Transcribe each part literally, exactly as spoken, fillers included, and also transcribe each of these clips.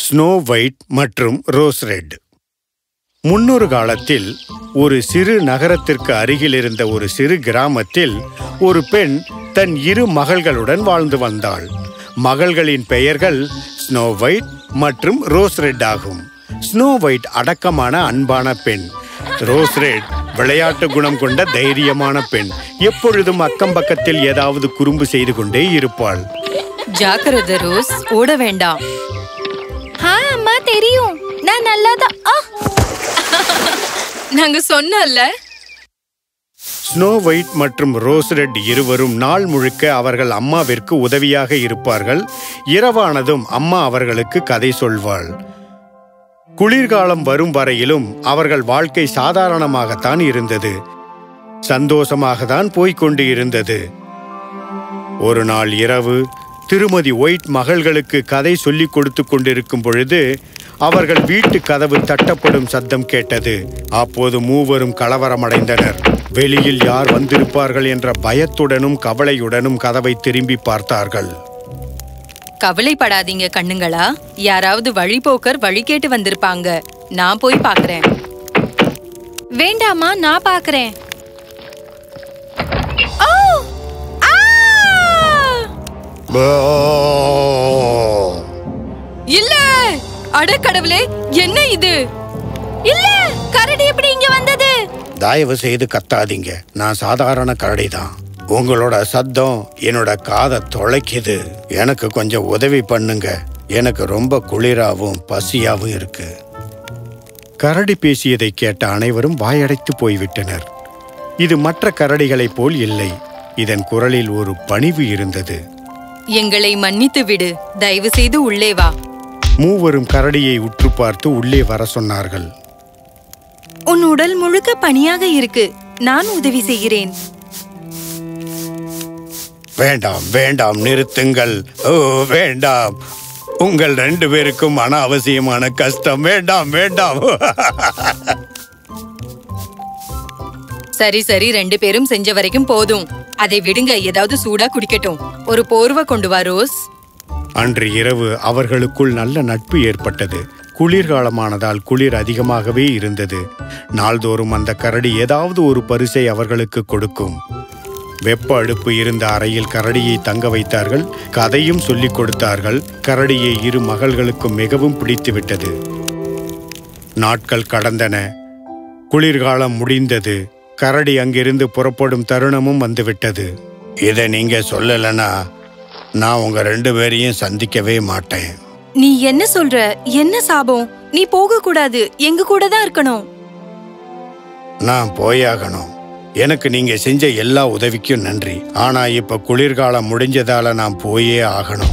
Snow White மற்றும் Rose Red. முன்னொரு காலத்தில் ஒரு சிறு நகரத்திற்கு அருகில் இருந்த ஒரு சிறு கிராமத்தில் ஒரு பெண் தன் இரு மகள்களுடன் வாழ்ந்து வந்தாள். மகள்களின் பெயர்கள் ஸ்னோ ஒயிட் மற்றும் ரோஸ் ரெட் ஆகும். ஸ்னோ ஒயிட் அடக்கமான அன்பான பெண். ரோஸ் ரெட் விளையாட்டு குணம் கொண்ட தைரியமான பெண். எப்பொழுதும் அக்கம் பக்கத்தில் ஏதாவது குறும்பு செய்து கொண்டே இருப்பாள். ஜாக்கிரதை ரோஸ், ஓட வேண்டாம். அம்மா தெரியும், நான் நல்லாதான். நாங்க சொன்னல. ஸ்னோ ஒயிட் மற்றும் ரோஸ் ரெட் இருவரும் நாள் முழுக்க அவர்கள் அம்மாவிற்கு உதவியாக இருப்பார்கள். இரவானதும் அம்மா அவர்களுக்கு கதை சொல்வாள். குளிர்காலம் வரும் வரையிலும் அவர்கள் வாழ்க்கை சாதாரணமாகத்தான் இருந்தது. சந்தோஷமாக தான் போய்கொண்டு இருந்தது. ஒரு நாள் இரவு திருமதி ஒயிட் மகள்களுக்கு கதை சொல்லிக் கொடுத்து கொண்டிருக்கும் பொழுது அவர்கள் வீட்டு கதவு தட்டப்படும் சத்தம் கேட்டது. அப்போது மூவரும் கலவரமடைந்தனர். வெளியில் யார் வந்திருப்பார்கள் என்ற பயத்துடனும் கவலையுடனும் கதவை திரும்பி பார்த்தார்கள். கவலைப்படாதீங்க கண்ணுங்களா, யாராவது வழிபோக்கர் வழி கேட்டு வந்திருப்பாங்க. நான் போய் பாக்குறேன். வேண்டாமா, நான் பாக்குறேன். இல்ல, அட கடவுளே, என்ன இது? இல்ல, கரடி எப்படி இங்க வந்தது? தயவு செய்து கத்தாதீங்க, நான் சாதாரண கரடி தான். உங்களோட சத்தம் என்னோட காதை தொலைக்குது. எனக்கு கொஞ்சம் உதவி பண்ணுங்க, எனக்கு ரொம்ப குளிராவும் பசியாவும் இருக்கு. கரடி பேசியதை கேட்ட அனைவரும் வாயடைத்து போய்விட்டனர். இது மற்ற கரடிகளைப் போல் இல்லை. இதன் குரலில் ஒரு பணிவு இருந்தது. எங்களை மன்னித்து விடு, தயவு செய்து உள்ளே வா. மூவரும் கரடியை உற்று பார்த்து உள்ளே வர சொன்னார்கள். உன் உடல் முழுக்க பனியாக இருக்கு, நான் உதவி செய்கிறேன். வேண்டாம் வேண்டாம், நிறுத்துங்கள். ஓ வேண்டாம், உங்கள் ரெண்டு பேருக்கும் அனாவசியமான கஷ்டம். வேண்டாம் வேண்டாம். சரி சரி, ரெண்டு பேரும் செஞ்ச வரைக்கும் போதும். அதை விடுங்க, ஏதாவது சூடா குடிக்கட்டும். ஒரு போர்வை கொண்டு வா ரோஸ். அன்று இரவு அவர்களுக்குள் நல்ல நட்பு ஏற்பட்டது. குளிர்காலமானதால் குளிர் அதிகமாகவே இருந்தது. நாள்தோறும் அந்த கரடி ஏதாவது ஒரு பரிசை அவர்களுக்கு கொடுக்கும். வெப்ப அடுப்பு இருந்த அறையில் கரடியை தங்க வைத்தார்கள். கதையும் சொல்லிக் கொடுத்தார்கள். கரடியை இரு மகள்களுக்கும் மிகவும் பிடித்துவிட்டது. நாட்கள் கடந்தன. குளிர்காலம் முடிந்தது. கரடி அங்கிருந்து புறப்படும் தருணமும் வந்துவிட்டது. இதை நீங்க சொல்லலனா நான் உங்க ரெண்டு பேரையும் சந்திக்கவே மாட்டேன். நீ என்ன சொல்ற? என்ன சாபம்? நீ போக கூடாது, எங்க கூட தான் இருக்கணும். நான் போயாகணும். எனக்கு நீங்க செஞ்ச எல்லா உதவிக்கும் நன்றி. ஆனா இப்ப குளிர்காலம் முடிஞ்சதால நான் போயே ஆகணும்.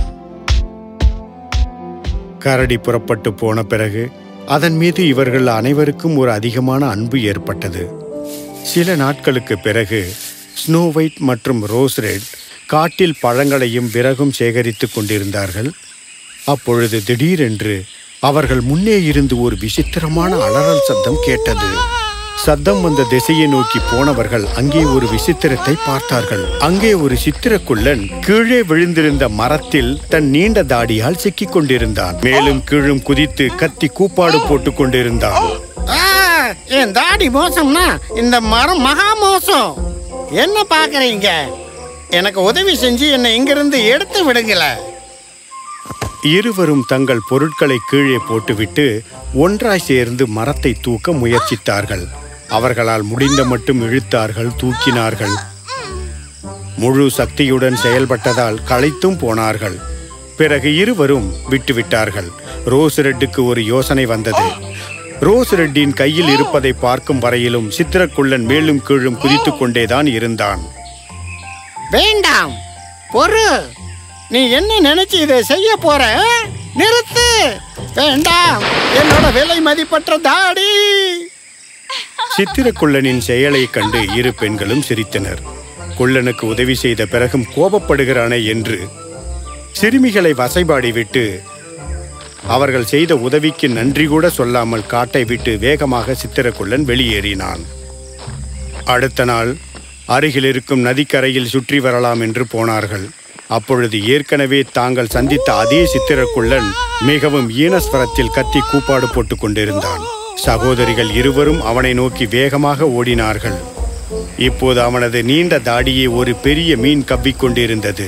கரடி புறப்பட்டு போன பிறகு அதன் மீது இவர்கள் அனைவருக்கும் ஒரு அதிகமான அன்பு ஏற்பட்டது. சில நாட்களுக்கு பிறகு ஸ்னோ ஒயிட் மற்றும் ரோஸ் ரெட் காட்டில் பழங்களையும் விறகும் சேகரித்து கொண்டிருந்தார்கள். அப்பொழுது திடீரென்று அவர்கள் முன்னே இருந்து ஒரு விசித்திரமான அலறல் சத்தம் கேட்டது. சத்தம் வந்த திசையை நோக்கி போனவர்கள் அங்கே ஒரு விசித்திரத்தை பார்த்தார்கள். அங்கே ஒரு சித்திரக்குள்ளன் கீழே விழுந்திருந்த மரத்தில் தன் நீண்ட தாடியால் சிக்கிக் கொண்டிருந்தான். மேலும் கீழும் குதித்து கத்தி கூப்பாடு போட்டுக் கொண்டிருந்தான். என் தாடி மோசம்னா இந்த மரம் மகா மோசம். என்ன பாக்குறீங்க? எனக்கு உதவி செஞ்சு என்னை இங்கிருந்து எடுத்து விடுங்கள. இருவரும் தங்கள் பொருட்களை கீழே போட்டுவிட்டு ஒன்றாய் சேர்ந்து மரத்தை தூக்க முயற்சித்தார்கள். அவர்களால் முடிந்த மட்டும் இழுத்தார்கள், தூக்கினார்கள். முழு சக்தியுடன் செயல்பட்டதால் களைத்தும் போனார்கள். பிறகு இருவரும் விட்டுவிட்டார்கள். ரோஸ் ரெட்டுக்கு ஒரு யோசனை வந்தது. ரோஸ் ரெட்டின் கையில் இருப்பதை பார்க்கும் வரையிலும் சித்திரக்குள்ளன் மேலும் கீழும் குதித்து கொண்டேதான் இருந்தான். வேண்டாம், பொறு. நீ என்ன நினைச்சு இதை செய்ய போற? நிறுத்து. வேண்டாம், என்னோட விலை மதிப்பற்ற தாடி. சித்திரக்குள்ளனின் செயலை கண்டு இரு பெண்களும் சிரித்தனர். குள்ளனுக்கு உதவி செய்த பிறகும் கோபப்படுகிறானே என்று சிறுமிகளை வசைபாடி விட்டு அவர்கள் செய்த உதவிக்கு நன்றி கூட சொல்லாமல் காட்டை விட்டு வேகமாக சித்திரக்குள்ளன் வெளியேறினான். அடுத்த நாள் அருகில் இருக்கும் நதிக்கரையில் சுற்றி வரலாம் என்று போனார்கள். அப்பொழுது ஏற்கனவே தாங்கள் சந்தித்த அதே சித்திரக்குள்ளன் மிகவும் ஈனஸ்வரத்தில் கத்தி கூப்பாடு போட்டுக் கொண்டிருந்தான். சகோதரிகள் இருவரும் அவனை நோக்கி வேகமாக ஓடினார்கள். இப்போது அவனது நீண்ட தாடியை ஒரு பெரிய மீன் கவ்விக்கொண்டிருந்தது.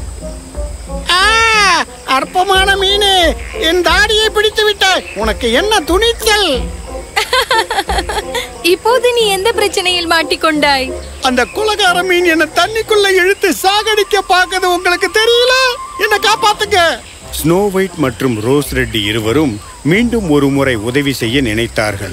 அற்பமான மீனே, என் தாடியை பிடித்து விட்டாய். உனக்கு என்ன துணிச்சல்? இப்போது நீ எந்த பிரச்சனையில் மாட்டிக்கொண்டாய்? அந்த குலகார மீன் என்ன தண்ணிக்குள்ள இழுத்து சாகடிக்க பார்க்கது உங்களுக்கு தெரியல? என்ன காப்பாத்துங்க. ஸ்னோ ஒயிட் மற்றும் ரோஸ் ரெட் இருவரும் மீண்டும் ஒரு முறை உதவி செய்ய நினைத்தார்கள்.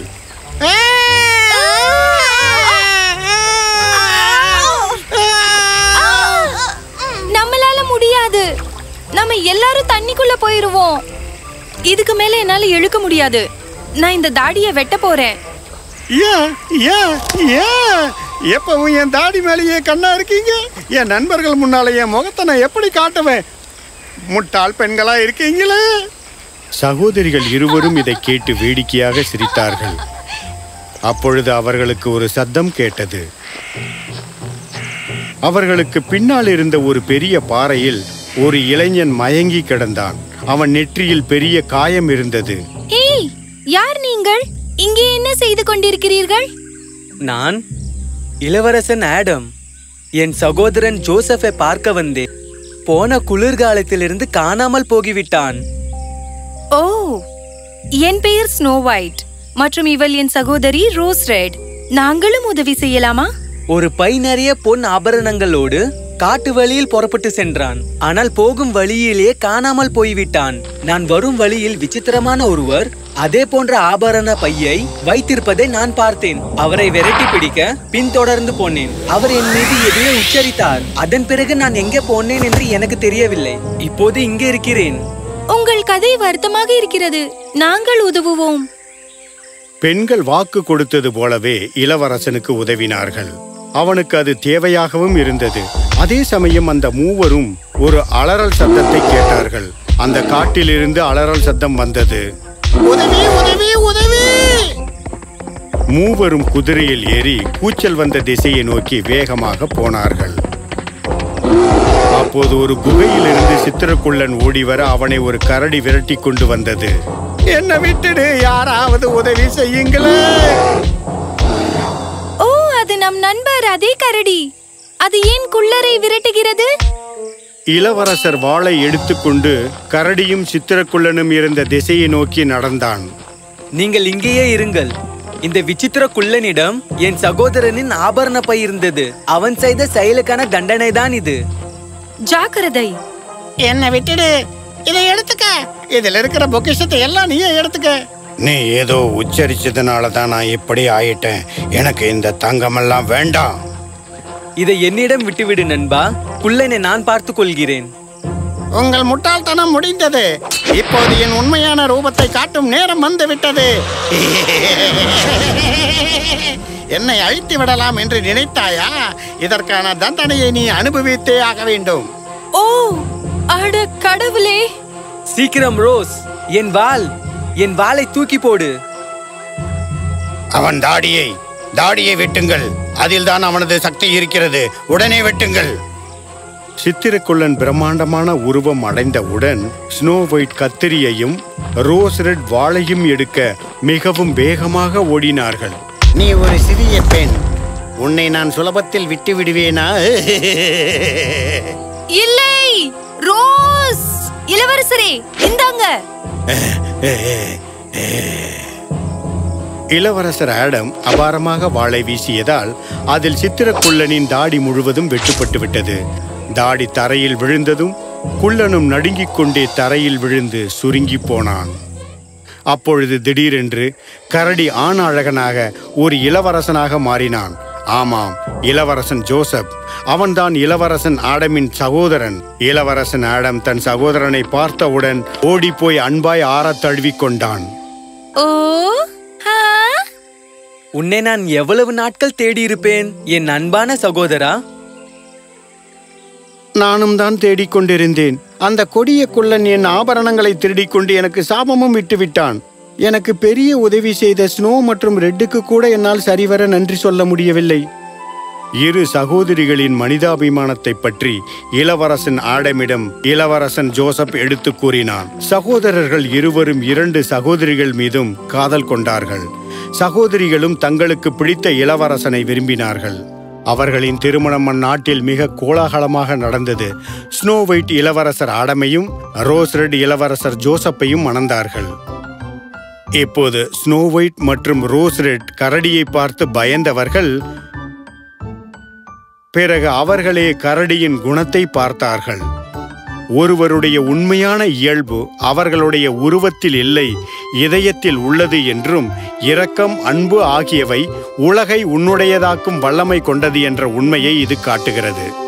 நம்மளால முடியாது. நம்ம எல்லாரும் தண்ணிக்குள்ள போயிருவோம். இதுக்கு மேல என்னால இழுக்க முடியாது. நான் இந்த தாடியை வெட்ட போறேன். ஏன் ஏன் ஏன் எப்பவும் என் தாடி மேலேயே கண்ணா இருக்கீங்க? என் நண்பர்கள் முன்னால என் முகத்தை நான் எப்படி காட்டுவேன்? முட்டாள் பெண்களா இருக்கீங்களே. சகோதரிகள் இருவரும் இதை கேட்டு வேடிக்கையாக சிரித்தார்கள். அப்பொழுது அவர்களுக்கு ஒரு சத்தம் கேட்டது. அவர்களுக்கு பின்னால் இருந்த ஒரு பெரிய பாறையில் ஒரு இளைஞன் மயங்கி கிடந்தான். அவன் நெற்றியில் பெரிய காயம் இருந்தது. ஏய், யார் நீங்கள்? இங்கே என்ன செய்து கொண்டிருக்கிறீர்கள்? நான் இளவரசன் ஆடம். என் சகோதரன் ஜோசப்பை பார்க்க வந்தேன். போன குளிர்காலத்திலிருந்து காணாமல் போகிவிட்டான். ஓ, என் பெயர் ஸ்னோ ஒயிட் மற்றும் இவள் என் சகோதரி ரோஸ் ரெட். நாங்களும் உதவி செய்யலாமா? ஒரு பை நிறைய பொன் ஆபரணங்களோடு காட்டு வழியில் புறப்பட்டு சென்றான். ஆனால் போகும் வழியிலே காணாமல் போய்விட்டான். நான் வரும் வழியில் விசித்திரமான ஒருவர் அதே போன்ற ஆபரண பையை வைத்திருப்பதை நான் பார்த்தேன். அவரை விரட்டி பிடிக்க பின்தொடர்ந்து போனேன். அவர் என் மீது எதையோ உச்சரித்தார். அதன் பிறகு நான் எங்கே போனேன் என்று எனக்கு தெரியவில்லை. இப்போது இங்கே இருக்கிறேன். உங்கள் கதை வருத்தமாக இருக்கிறது. நாங்கள் உதவுவோம். பெண்கள் வாக்கு கொடுத்தது போலவே இளவரசனுக்கு உதவினார்கள். அவனுக்கு அது தேவையாகவும் இருந்தது. அதே சமயம் அந்த மூவரும் ஒரு அலறல் சத்தத்தை கேட்டார்கள். அந்த காட்டிலிருந்து அலறல் சத்தம் வந்தது. உதவி உதவி உதவி! மூவரும் குதிரையில் ஏறி கூச்சல் வந்த திசையை நோக்கி வேகமாக போனார்கள். அப்போது ஒரு குகையிலிருந்து சித்திரக்குள்ளன் ஓடி வர அவனை ஒரு கரடி விரட்டி கொண்டு வந்தது. என்ன விட்டுடு, யாராவது உதவி செய்யுங்களே. ஓ, அது நம் நண்பர் அதே கரடி. அது ஏன் குள்ளரை விரட்டுகிறது? இளவரசர் வாளை எடுத்துக்கொண்டு கரடியும் சித்திரக்குள்ளனும் இருந்த திசையை நோக்கி நடந்தான். நீங்கள் இங்கேயே இருங்கள். இந்த விசித்திர குள்ளனிடம் என் சகோதரனின் ஆபரண பை இருந்தது. அவன் செய்த செயலுக்கான தண்டனை தான் இது. ஜாக்கிரதை. என்ன விட்டுடு, இதை எடுத்துக்க. இதுல இருக்கிற பொக்கிஷத்தை எல்லாம் நீயே எடுத்துக்க. நீ ஏதோ உச்சரிச்சதுனால தான் நான் இப்படி ஆயிட்டேன். எனக்கு இந்த தங்கமெல்லாம் வேண்டாம். இதை என்னிடம் விட்டுவிடு நண்பா. குள்ளனை நான் பார்த்துக் கொள்கிறேன். உங்கள் முட்டாள்தனம் முடிந்தது. இப்போது என் உண்மையான ரூபத்தை காட்டும் நேரம் வந்து விட்டது. என்னை அழித்து விடலாம் என்று நினைத்தாயா? இதற்கான தண்டனையை நீ அனுபவித்தே ஆக வேண்டும். ஓ, அட கடவுளே! சீக்கிரம் ரோஸ், என் வாள் என் வாளை தூக்கி போடு. அவன் தாடியை தாடியை வெட்டுங்கள். அதில் தான் அவனது சக்தி இருக்கிறது. உடனே வெட்டுங்கள். சித்திரக்குள்ளன் பிரம்மாண்டமான உருவம் அடைந்தவுடன் ஸ்னோ ஒயிட் கத்திரியையும் ரோஸ் ரெட் வாளையும் எடுக்க மிகவும் வேகமாக ஓடினார்கள். நீ ஒரு சிறிய பெண். உன்னை நான் சுலபத்தில் விட்டு விடுவேனா? இல்லை, ரோஸ் இளவரசரே, இந்தாங்க. இளவரசர் ஆடம் அபாரமாக வாளை வீசியதால் அதில் சித்திரக்குள்ளனின் தாடி முழுவதும் வெட்டுப்பட்டு விட்டது. தாடி தரையில் விழுந்ததும் குள்ளனும் நடுங்கிக் கொண்டே தரையில் விழுந்து சுருங்கி போனான். அப்பொழுது திடீரென்று கரடி ஆண் அழகனாக ஒரு இளவரசனாக மாறினான். ஆமாம், இளவரசன் ஜோசப். அவன்தான் இளவரசன் ஆடமின் சகோதரன். இளவரசன் ஆடம் தன் சகோதரனை பார்த்தவுடன் ஓடி போய் அன்பாய் ஆறத் தழுவிக் கொண்டான். ஓ, ஹா, உன்னை நான் எவ்வளவு நாட்கள் தேடியிருப்பேன் என் அன்பான சகோதரா. நானும் தான் தேடிக்கொண்டிருந்தேன். அந்த கொடிய குள்ளன் என் ஆபரணங்களை திருடிக்கொண்டு எனக்கு சாபமும் விட்டு விட்டான். எனக்கு பெரிய உதவி செய்த ஸ்னோ மற்றும் ரெட்டுக்கு கூட என்னால் சரிவர நன்றி சொல்ல முடியவில்லை. இரு சகோதரிகளின் மனிதாபிமானத்தை பற்றி இளவரசன் ஆடமிடம் இளவரசன் ஜோசப் எடுத்து கூறினான். சகோதரர்கள் இருவரும் இரண்டு சகோதரிகள் மீதும் காதல் கொண்டார்கள். சகோதரிகளும் தங்களுக்கு பிடித்த இளவரசனை விரும்பினார்கள். அவர்களின் திருமணம் அந்நாட்டில் மிக கோலாகலமாக நடந்தது. ஸ்னோ ஒயிட் இளவரசர் ஆடமையும் ரோஸ் ரெட் இளவரசர் ஜோசப்பையும் மணந்தார்கள். இப்போது ஸ்னோ ஒயிட் மற்றும் ரோஸ் ரெட் கரடியை பார்த்து பயந்தவர்கள். பிறகு அவர்களே கரடியின் குணத்தை பார்த்தார்கள். ஒருவருடைய உண்மையான இயல்பு அவர்களுடைய உருவத்தில் இல்லை, இதயத்தில் உள்ளது என்றும் இரக்கம், அன்பு ஆகியவை உலகை உன்னுடையதாக்கும் வல்லமை கொண்டது என்ற உண்மையை இது காட்டுகிறது.